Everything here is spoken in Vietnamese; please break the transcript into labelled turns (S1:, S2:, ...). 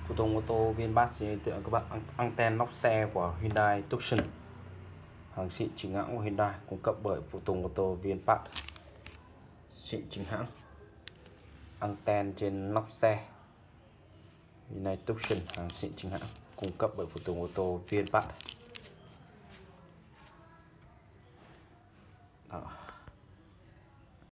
S1: Phụ tùng ô tô VinFast thì tiện các bạn anten nóc xe của Hyundai Tucson, hàng xịn chính hãng của Hyundai, cung cấp bởi phụ tùng ô tô VinFast xịn chính hãng. Anten trên nóc xe Hyundai Tucson, hàng xịn chính hãng, cung cấp bởi phụ tùng ô tô VinFast.